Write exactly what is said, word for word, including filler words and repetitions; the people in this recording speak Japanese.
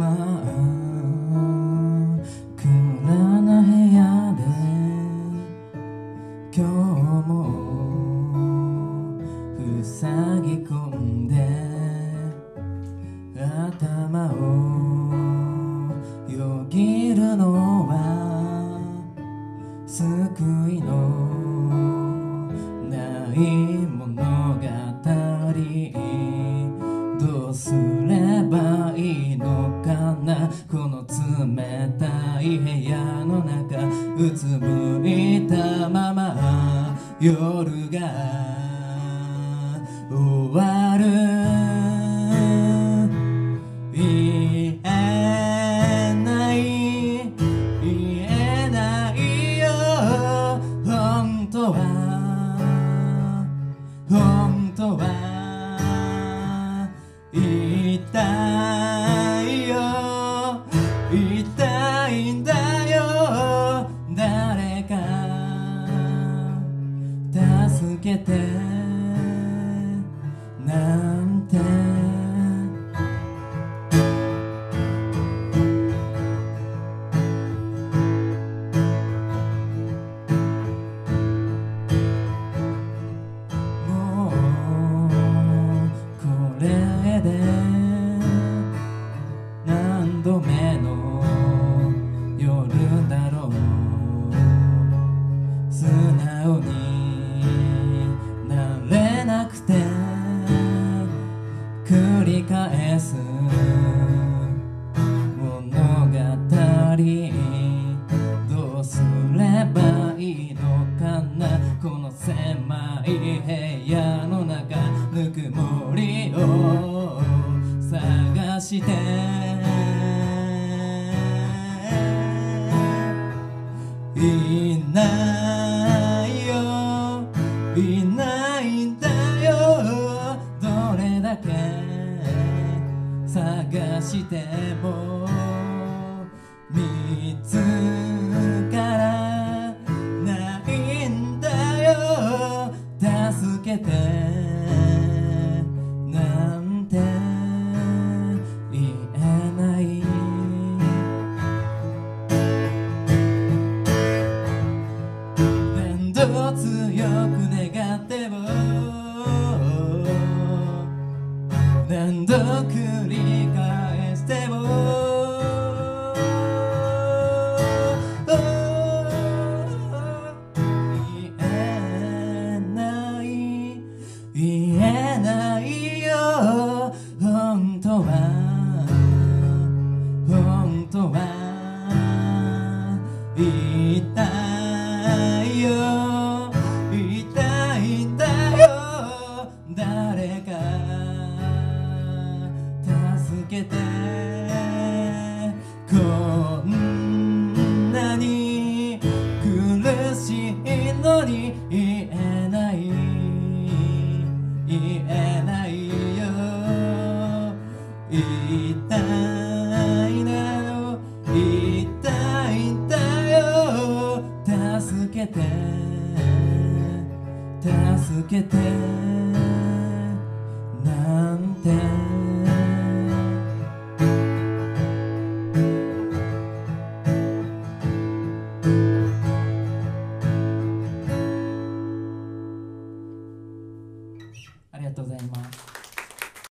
まあ暗な部屋で今日も塞ぎ込んで頭をよぎるのは救いのない物語。どうすればいいのかな、この冷たい部屋の中うつむいたまま夜が終わる。言えない言えないよ、本当は本当は言いたいよ言いたいんだよ、誰か助けてなんて。もうこれで何度目の夜だろう。素直になれなくて繰り返す物語。どうすればいいのかな、この狭い部屋の中ぬくもりを探していないよいないんだよ、どれだけ探しても見つからないんだよ、助けてなんて言えない。何度強く願っても何度繰り返しても言えない言えないよ、本当は本当は言いたいよ言いたいんだよ、誰か助けて。こんなに苦しいのに言えない言えないよ、言いたいなよ言いたいんだよ、助けて助けてなんて。ありがとうございます。